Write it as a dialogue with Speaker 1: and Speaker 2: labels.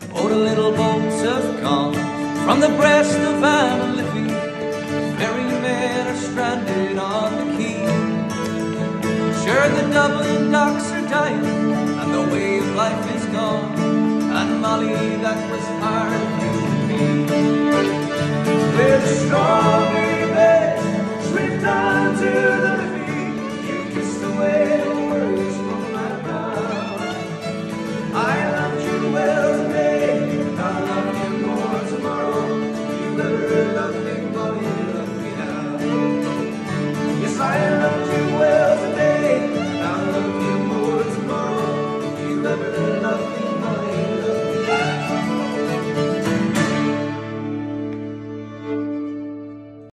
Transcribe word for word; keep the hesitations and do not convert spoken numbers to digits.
Speaker 1: Oh, the little boats have come from the breast of Anne and Liffey. Ferrymen are stranded on the quay. Sure, the Dublin docks are dying, and the way of life is gone. And Molly, that was hard to be. We're the strongest